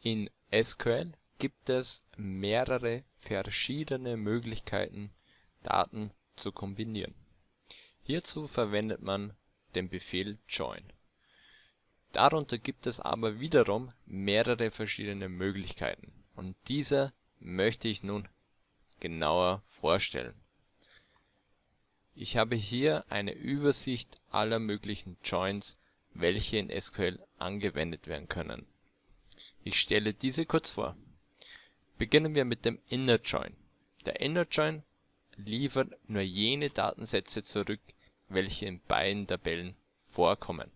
In SQL gibt es mehrere verschiedene Möglichkeiten, Daten zu kombinieren. Hierzu verwendet man den Befehl join. Darunter gibt es aber wiederum mehrere verschiedene Möglichkeiten und diese möchte ich nun genauer vorstellen. Ich habe hier eine Übersicht aller möglichen Joins, welche in SQL angewendet werden können. Ich stelle diese kurz vor. Beginnen wir mit dem Inner Join. Der Inner Join liefert nur jene Datensätze zurück, welche in beiden Tabellen vorkommen.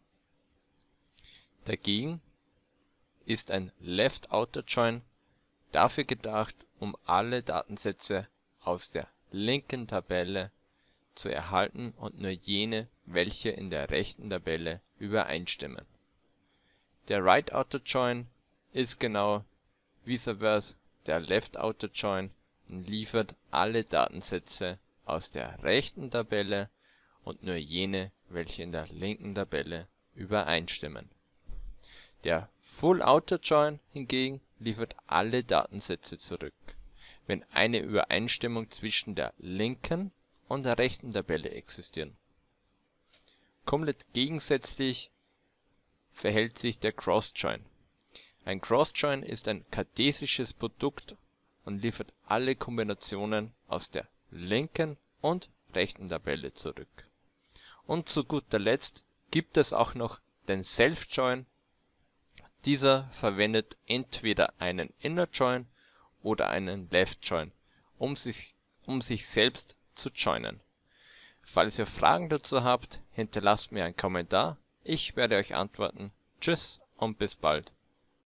Dagegen ist ein Left Outer Join dafür gedacht, um alle Datensätze aus der linken Tabelle zu erhalten und nur jene, welche in der rechten Tabelle übereinstimmen. Der Right Outer Join ist genau vice versa der Left Outer Join und liefert alle Datensätze aus der rechten Tabelle und nur jene, welche in der linken Tabelle übereinstimmen. Der Full Outer Join hingegen liefert alle Datensätze zurück, wenn eine Übereinstimmung zwischen der linken und der rechten Tabelle existiert. Komplett gegensätzlich verhält sich der Cross Join. Ein Cross Join ist ein kartesisches Produkt und liefert alle Kombinationen aus der linken und rechten Tabelle zurück. Und zu guter Letzt gibt es auch noch den Self Join. Dieser verwendet entweder einen Inner Join oder einen Left Join, um sich selbst zu joinen. Falls ihr Fragen dazu habt, hinterlasst mir einen Kommentar. Ich werde euch antworten. Tschüss und bis bald.